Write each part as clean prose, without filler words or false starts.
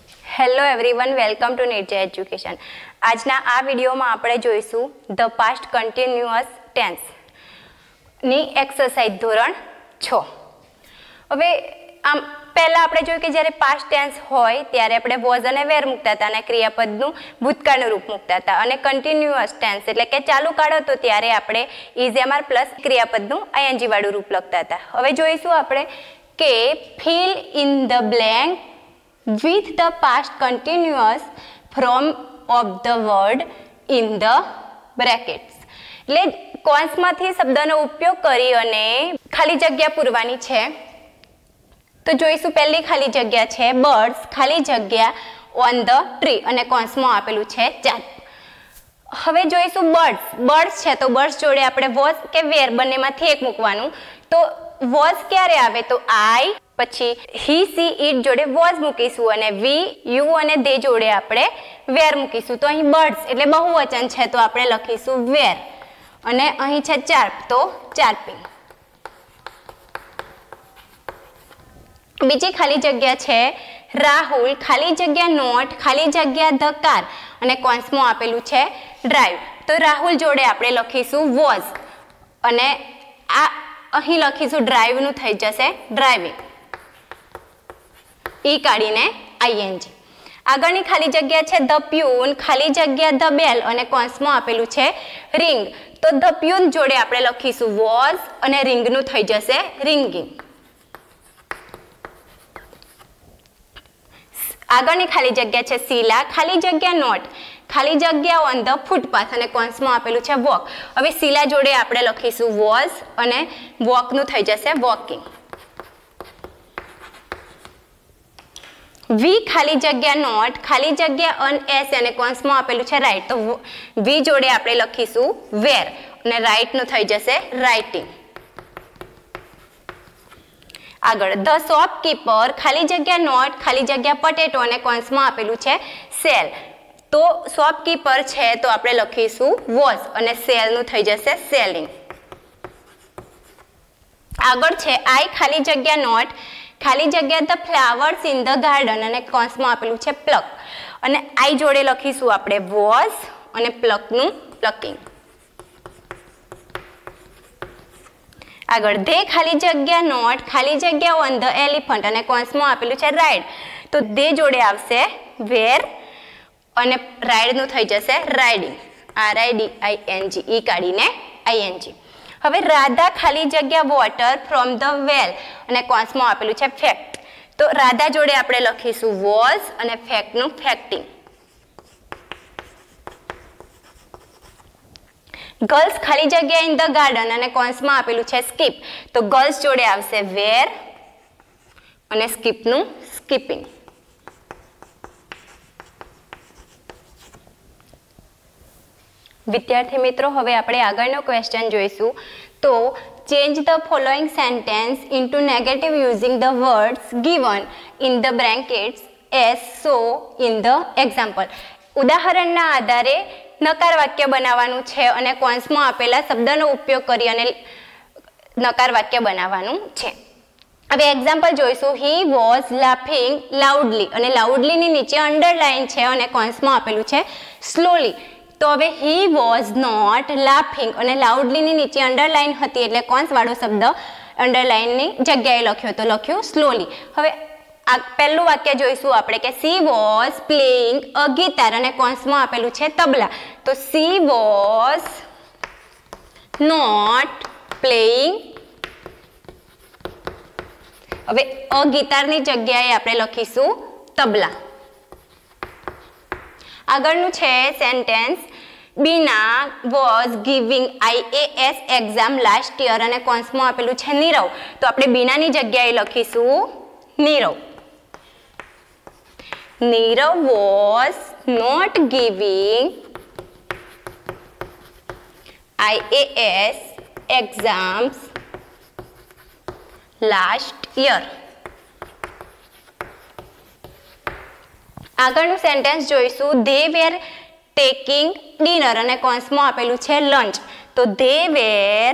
Hello everyone, welcome to નેટજા education. આજના આ વિડીયોમાં આપણે જોઈશું ધ પાસ્ટ કન્ટિન્યુઅસ ટેન્સની એક્સરસાઇઝ ધોરણ 6. હવે આમ પહેલાં આપણે જોયું કે જ્યારે પાસ્ટ ટેન્સ હોય ત્યારે આપણે વોઝ અને વેર મૂકતા હતા અને ક્રિયાપદનું ભૂતકાળનું રૂપ મૂકતા હતા, અને કન્ટિન્યુઅસ ટેન્સ એટલે કે ચાલુ કાળ હતો ત્યારે આપણે ઇઝ પ્લસ ક્રિયાપદનું આઈએનજી વાળું રૂપ લખતા હતા. હવે જોઈશું આપણે કે fill in the blank with the past continuous form of the word in the brackets. એટલે કૌંસમાંથી શબ્દનો ઉપયોગ કરી અને ખાલી જગ્યા પૂરવાની છે. તો જોઈશું પહેલી ખાલી જગ્યા છે બર્ડ્સ, ખાલી જગ્યા ઓન ધ ટ્રી અને કૌંસમાં આપેલું છે ચાર. હવે જોઈશું બર્ડ્સ છે તો બર્ડ્સ જોડે આપણે વોઝ કે વેર બંનેમાંથી એક મૂકવાનું. તો વોઝ ક્યારે આવે તો આઈ, પછી હી સી ઇટ જોડે વોઝ મૂકીશું અને વી યુ અને દે જોડે આપણે વેર મૂકીશું. તો અહીં બર્ડ્સ એટલે બહુવચન છે તો આપણે લખીશું વેર, અને અહીં છે ચાર્પ તો ચાર્પિંગ. બીજી ખાલી જગ્યા છે રાહુલ, ખાલી જગ્યા નોટ, ખાલી જગ્યા ધ કાર અને કૌંસમાં આપેલું છે ડ્રાઈવ. તો રાહુલ જોડે આપણે લખીશું વોઝ અને આ અહીં લખીશું ડ્રાઈવનું થઈ જશે ડ્રાઇવિંગ, ઈ કાઢીને આઈએનજી. આગળની ખાલી જગ્યા છે ધ પ્યુન, ખાલી જગ્યા ધ બેલ અને કૌંસમાં આપેલું છે રિંગ. તો ધ પ્યુન જોડે આપણે લખીશું વોઝ અને રિંગનું થઈ જશે રિંગિંગ. આગળની ખાલી જગ્યા છે શીલા, ખાલી જગ્યા નોટ, ખાલી જગ્યા ઓન ધ ફૂટપાથ અને કૌંસમાં આપેલું છે વોક. હવે શીલા જોડે આપણે લખીશું વોઝ અને વોકનું થઈ જશે વોકિંગ. વી ખાલી જગ્યા નોટ, ખાલી જગ્યા અન એસ અને કૌંસમાં આપેલું છે રાઈટ. તો વી જોડે આપણે લખીશું વેર અને રાઈટનું થઈ જશે રાઇટિંગ. આગળ ધ શોપકીપર, ખાલી જગ્યા નોટ, ખાલી જગ્યા પટેટો અને કૌંસમાં આપેલું છે સેલ. તો શોપકીપર છે તો આપણે લખીશું વોઝ અને સેલનું થઈ જશે સેલિંગ. આગળ છે આઈ, ખાલી જગ્યા નોટ, ખાલી જગ્યા the flowers in the garden અને કૌંસમાં આપેલું છે પ્લક, અને આઈ જોડે લખીશું આપણે વોઝ અને પ્લકનું પ્લકિંગ. આગળ ધે ખાલી જગ્યા નોટ, ખાલી જગ્યા ઓન ધ એલિફન્ટ અને કૌંસમાં આપેલું છે રાઇડ. તો ધે જોડે આવશે વેર અને રાઇડનું થઈ જશે રાઇડિંગ, RIDING, ઈ કાઢીને આઈએનજી. હવે રાધા ખાલી જગ્યા વોટર ફ્રોમ ધ વેલ અને કૌંસમાં આપેલું છે ફેક્ટ. તો રાધા જોડે આપણે લખીશું વોઝ અને ફેક્ટનું ફેક્ટિંગ. ગર્લ્સ ખાલી જગ્યા ઇન ધ ગાર્ડન અને કૌંસમાં આપેલું છે સ્કીપ. તો ગર્લ્સ જોડે આવશે વેર અને સ્કીપનું સ્કીપિંગ. વિદ્યાર્થી મિત્રો, હવે આપણે આગળનો ક્વેશ્ચન જોઈશું. તો change the following sentence into negative using the words given in the brackets as so in the example. ઉદાહરણના આધારે નકાર વાક્ય બનાવવાનું છે અને કૌંસમાં આપેલા શબ્દનો ઉપયોગ કરી અને નકાર વાક્ય બનાવવાનું છે. હવે એક્ઝામ્પલ જોઈશું. હી વોઝ લાફિંગ લાઉડલી અને લાઉડલીની નીચે અંડરલાઇન છે અને કૌંસમાં આપેલું છે સ્લોલી. તો હવે હી વોઝ નોટ લાફિંગ અને લાઉડલીની નીચે અંડરલાઇન હતી એટલે કૌંસવાળો શબ્દ અંડરલાઇનની જગ્યાએ લખ્યો તો લખ્યું સ્લોલી. હવે આ પહેલું વાક્ય જોઈશું આપણે કે she was playing a guitar અને કૌંસમાં આપેલું છે તબલા. તો સી વોઝ નોટ પ્લેઇંગ, હવે અ ગિટારની જગ્યાએ આપણે લખીશું તબલા. આગળનું છે sentence Bina was giving IAS exam last year અને કૌંસમાં આપેલું છે નીરવ. તો આપણે બીનાની જગ્યાએ લખીશું Nirav. Nirav was not giving IAS exams last year. આગળનું સેન્ટેન્સ જોઈશું. ધે વેર ટેકિંગ ડિનર અને કૌંસમાં આપેલું છે લંચ. તો ધે વેર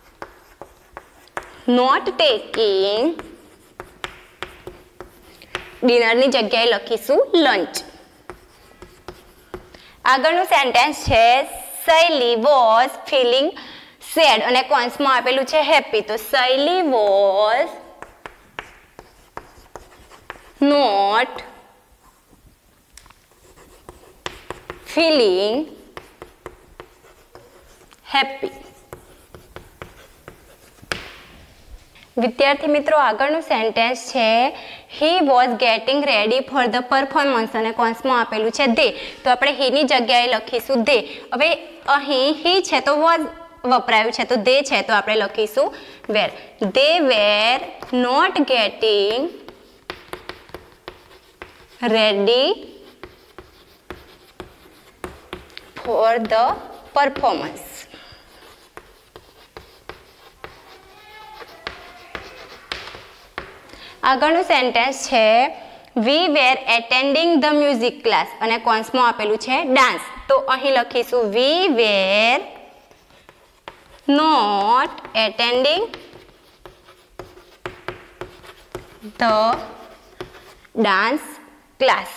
નોટ ટેકિંગ ડિનરની જગ્યાએ લખીશું લંચ. આગળનું સેન્ટેન્સ છે શૈલી વોઝ ફીલિંગ સેડ અને કૌંસમાં આપેલું છે હેપી. તો શૈલી વોઝ નોટ ફીલિંગ હેપી. વિદ્યાર્થી મિત્રો આગળનું સેન્ટેન્સ છે he was getting ready for the performance અને કૌંસમાં આપેલું છે ધે. તો આપણે હીની જગ્યાએ લખીશું ધે. હવે અહીં હી છે તો વોઝ વપરાયું છે તો ધે છે તો આપણે લખીશું were. They were not getting ready for the performance. આગળનું સેન્ટેન્સ છે we were attending the music class અને કૌંસમાં આપેલું છે ડાન્સ. તો અહીં લખીશું we were not attending the dance class.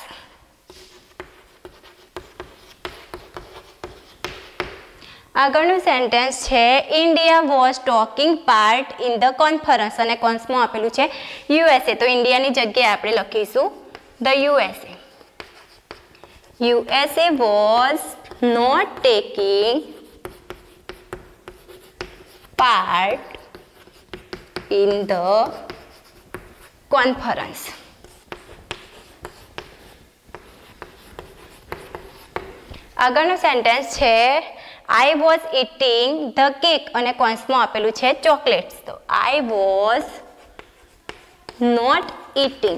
આગળનું સેન્ટેન્સ છે India was taking part in the conference અને કૌંસમાં આપેલું છે યુએસએ. તો ઇન્ડિયાની જગ્યાએ આપણે લખીશું the USA. USA was not taking part in the conference. આગળનું સેન્ટેન્સ છે I was eating the cake અને કૌંસમાં આપેલું છે ચોકલેટ્સ. તો I was not eating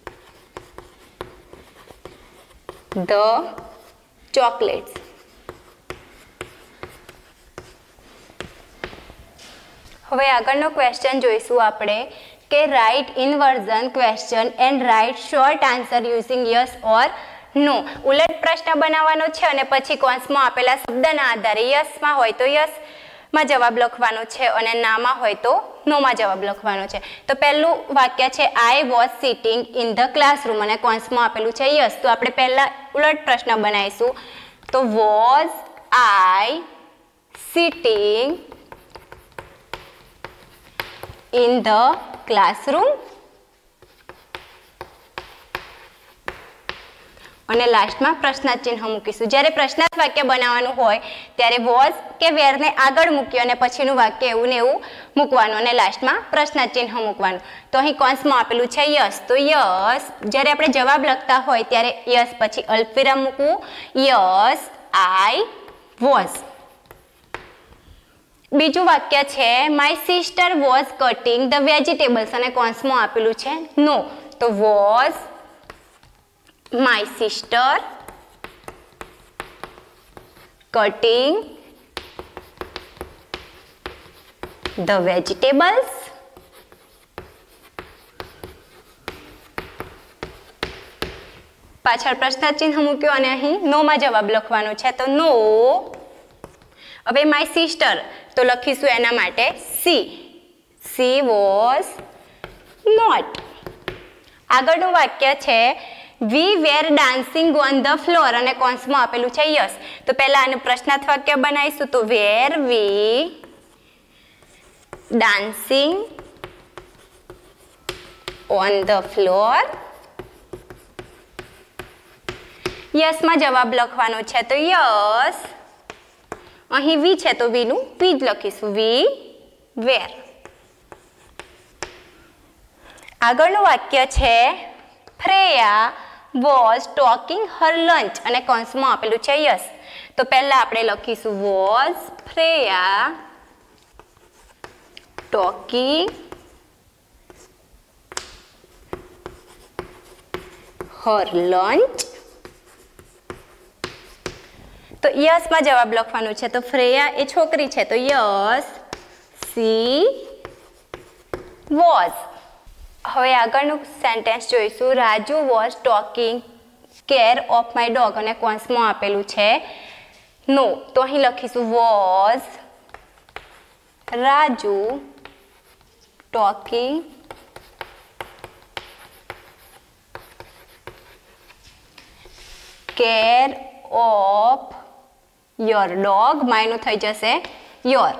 the chocolates. હવે આગળનો ક્વેશ્ચન જોઈશું આપણે કે write inversion question and write short answer using yes or no. ઉલટ પ્રશ્ન બનાવવાનો છે અને પછી કૌંસમાં આપેલા શબ્દના આધારે યસમાં હોય તો યસમાં જવાબ લખવાનો છે અને નામાં હોય તો નોમાં જવાબ લખવાનો છે. તો પહેલું વાક્ય છે I was sitting in the classroom અને કૌંસમાં આપેલું છે યસ. તો આપણે પહેલા ઉલટ પ્રશ્ન બનાવીશું. તો was I sitting in the classroom અને લાસ્ટમાં પ્રશ્નાર્થ ચિહ્ન મૂકીશું. જ્યારે પ્રશ્નાર્થ વાક્ય બનાવવાનું હોય ત્યારે વોઝ કે વેરને આગળ મૂક્યો અને પછીનું વાક્ય એવું ને એવું મૂકવાનું અને લાસ્ટમાં પ્રશ્નાર્થ ચિહ્ન મૂકવાનું. તો અહીં કૌંસમાં આપેલું છે યસ. તો યસ જ્યારે આપણે જવાબ લખતા હોય ત્યારે યસ પછી અલ્પવિરામ મૂકવું. Yes I was. બીજું વાક્ય છે my sister was cutting the vegetables અને કૌંસમાં આપેલું છે નો. તો was my sister cutting the vegetables. પાછળ પ્રશ્નાર્થ ચિહ્ન મૂક્યો અને અહીં નોમાં જવાબ લખવાનો છે. તો નો. હવે માય સિસ્ટર તો લખીશું એના માટે સી. She was not. આગળનું વાક્ય છે we were dancing on the floor અને કૌંસમાં આપેલું છે યસ. તો પહેલા આનું પ્રશ્નાર્થ વાક્ય બનાવીશું. તો were we dancing on the floor. યસમાં જવાબ લખવાનો છે. તો યસ અહીં વી છે તો વીનું વી જ લખીશું. વી વેર. આગળનું વાક્ય છે Freya was taking her lunch અને કૌંસમાં આપેલું છે યસ. તો પહેલા આપણે લખીશું was Freya taking her lunch. તો યસમાં જવાબ લખવાનો છે. તો ફ્રેયા એ છોકરી છે તો યસ સી વોઝ. હવે આગળનું સેન્ટેન્સ જોઈશું Raju was taking care of my dog અને કૌંસમાં આપેલું છે નો. તો અહીં લખીશું was Raju taking care of your dog, માયનું થઈ જશે યોર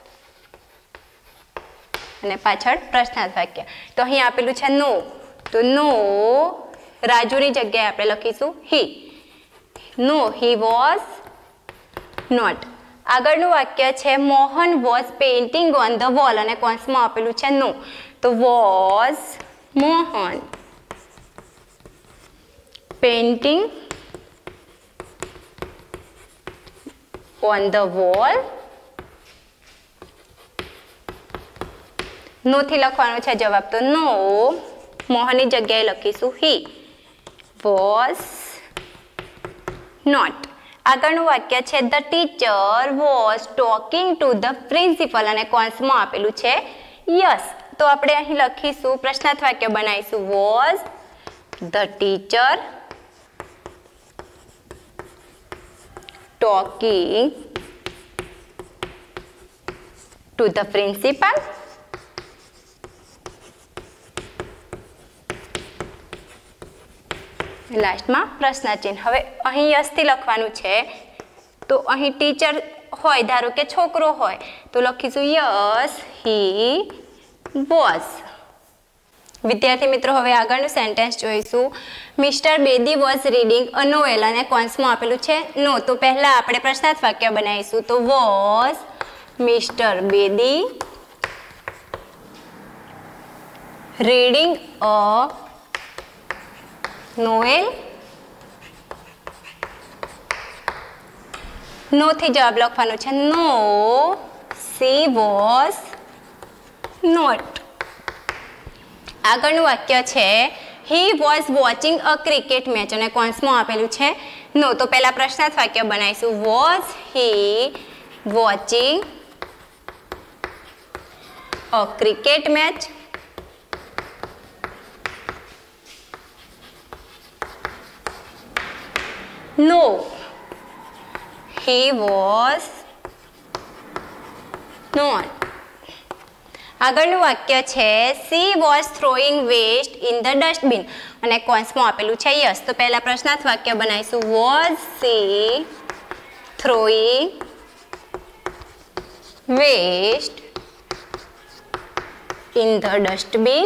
અને પાછળ પ્રશ્નાર્થ વાક્ય. તો અહીં આપેલું છે નો, તો નો રાજુની જગ્યાએ આપણે લખીશું હી. નો હી વોઝ નોટ. આગળનું વાક્ય છે Mohan was painting on the wall અને કૌંસમાં આપેલું છે નો, તો was Mohan painting on the wall. No થી લખવાનો છે જવાબ, તો નો મોહનની જગ્યાએ લખીશું હી વોઝ નોટ. આગળનું વાક્ય છે the teacher was talking to the principal અને કૌંસમાં આપેલું છે યસ. તો આપણે અહીં લખીશું પ્રશ્નાર્થ વાક્ય બનાવીશું was the teacher talking to the principal. લાસ્ટમાં પ્રશ્ન ચિહ્ન. હવે અહીં યસથી લખવાનું છે, તો અહીં ટીચર હોય, ધારો કે છોકરો હોય, તો લખીશું યસ હી વોઝ. વિદ્યાર્થી મિત્રો, હવે આગળનું સેન્ટેન્સ જોઈશું. Mister Bedi was reading a novel અને કૌંસમાં આપેલું છે નો, તો પહેલાં આપણે પ્રશ્નાર્થ વાક્ય બનાવીશું, તો was mister Bedi reading a novel. No થી જવાબ લખવાનો છે નો સી વોઝ નોટ. આગળનું વાક્ય છે he was watching a cricket match અને કૌંસમાં આપેલું છે નો, તો પહેલા પ્રશ્નાર્થ વાક્ય બનાવીશું was he watching a cricket match. No, he was not. આગળનું વાક્ય છે she was throwing waste in the dustbin અને કૌંસમાં આપેલું છે યસ, તો પહેલા પ્રશ્નાર્થ વાક્ય બનાવીશું was she throwing waste in the dustbin.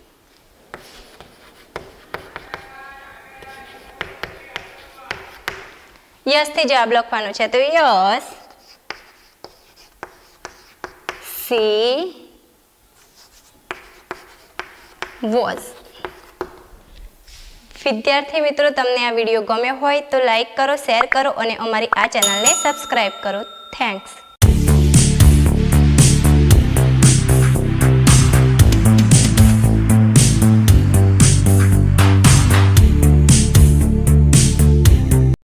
Yes થી જવાબ લખવાનો છે, તો યસ સી વોઝ. વિદ્યાર્થી મિત્રો, તમને આ વિડીયો ગમ્યો હોય તો લાઈક કરો, શેર કરો અને અમારી આ ચેનલને સબસ્ક્રાઈબ કરો. થેન્ક્સ.